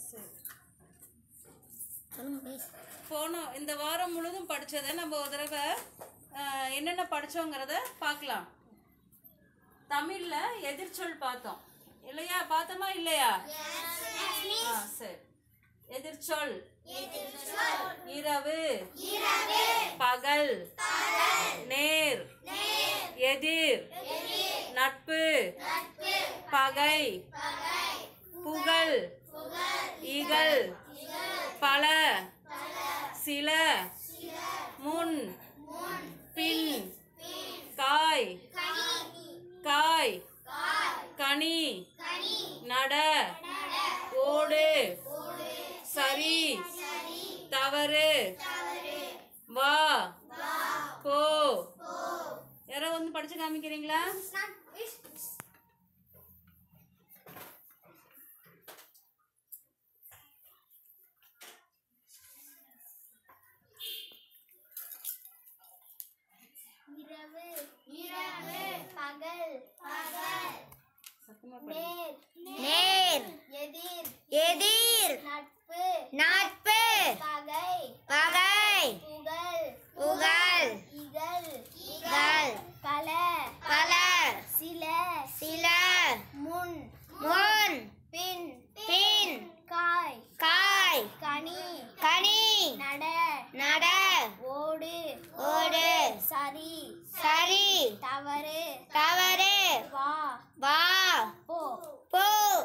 போன இந்த வாரம் முழுதும் படிச்சதை நம்ம ஒரு தடவை என்னென்ன படிச்சோங்கிறத பார்க்கலாம். தமிழ்ல எதிர்ச்சொல் பார்த்தோம் இல்லையா? பார்த்தோமா இல்லையா? சரி. எதிர்ச்சொல் இரவு, பகல், நேர், எதிர், நட்பு, பகை, புகழ், இகழ், பல, சில, முன், பின், காய், காய், கனி, நட, ஓடு, சரி, தவறு, வா, போ. யாரோ வந்து படிச்சு காமிக்கிறீங்களா? இரவு, இரவு, பகல், பகல், நேர், நேர், எதிர், எதிர், நட்பு, நட்பு, பகை, பகை, புகழ், புகழ், இகழ், இகழ், பல, பல, சில, சில, முன், முன், பின், பின், காய், காய், கனி, கனி, நட, நட, ஓடு, ஓடு, சரி, சரி, தவறு, தவறு, வா, வா, போ, போ.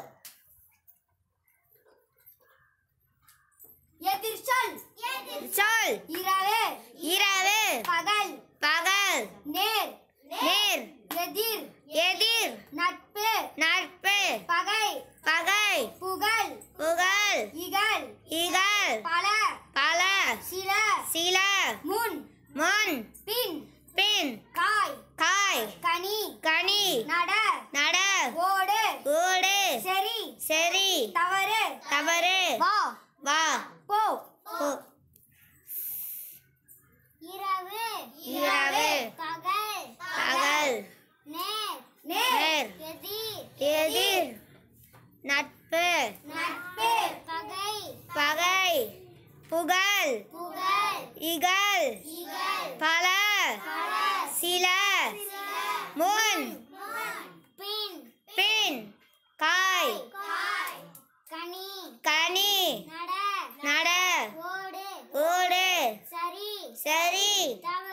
எதிர்ச்சொல் எதிர்ச்சொல் இரவு, இரவு, பகல், பகல், நேர், நேர், எதிர், எதிர், நட்பு, நட்பு, பகை, பகை, புகழ், புகழ், இகழ், இகழ், பல, பல, சில, சில, முன், முன், பின், பின், காய், காய், கனி, கனி, நட, நட, ஓடு, ஓடு, சரி, சரி, தவறு, தவறு, வா, வா, போ, போ. இரவு, இரவு, பகல், பகல், நேர், நேர், எதிர், எதிர், நட்பு, நட்பு, பகை, பகை, புகழ், புகழ், இகழ், இகழ், பல, பல, சில, முன், பின், பின், காய், காய், கனி, கனி, நட, நட, ஓடு, ஓடு, சரி, சரி, தவறு.